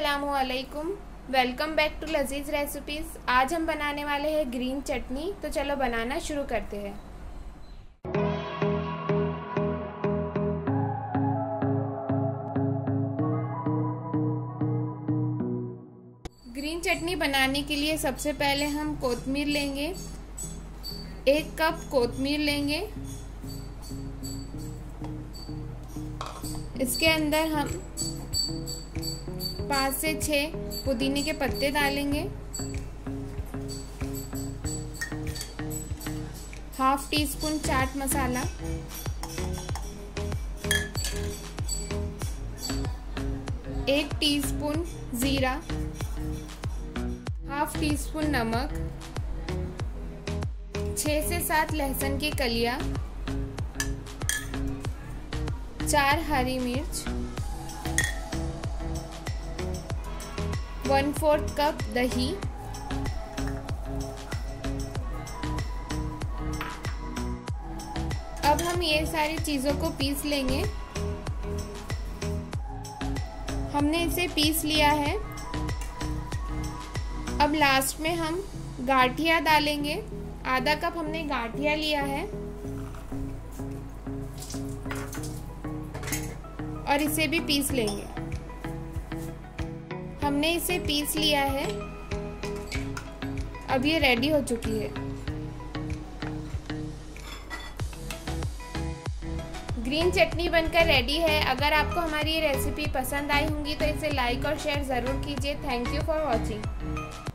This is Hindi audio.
अस्सलामुअलैकुम। Welcome back to Lazeez recipes. आज हम बनाने वाले हैं ग्रीन चटनी। तो चलो बनाना शुरू करते हैं। ग्रीन चटनी बनाने के लिए सबसे पहले हम कोतमीर लेंगे। 1 कप कोतमीर लेंगे। इसके अंदर हम 5 से 6 पुदीने के पत्ते डालेंगे। Half teaspoon chaat masala, 1 teaspoon जीरा, हाफ टी स्पून नमक, 6 से 7 लहसुन की कलियां, 4 हरी मिर्च, 1/4 कप दही, अब हम ये सारी चीज़ों को पीस लेंगे। हमने इसे पीस लिया है। अब लास्ट में हम गाठिया डालेंगे। आधा कप हमने गाठिया लिया है और इसे भी पीस लेंगे। हमने इसे पीस लिया है। अब ये रेडी हो चुकी है। ग्रीन चटनी बनकर रेडी है। अगर आपको हमारी ये रेसिपी पसंद आई होंगी तो इसे लाइक और शेयर ज़रूर कीजिए। Thank you for watching.